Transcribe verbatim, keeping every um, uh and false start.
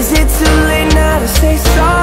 Is it too late now to say sorry?